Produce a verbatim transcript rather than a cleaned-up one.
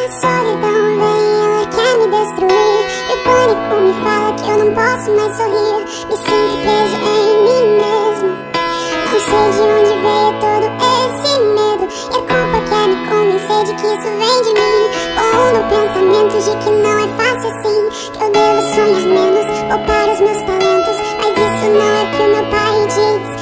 A solidão vem, ela quer me destruir. E o pânico me fala que eu não posso mais sorrir. Me sinto preso em mim mesmo. Não sei de onde veio todo esse medo. E a culpa quer me convencer de que isso vem de mim. Pondo pensamentos de que não é fácil assim, que eu devo sonhar menos, poupar os meus talentos. Mas isso não é o que o meu pai diz.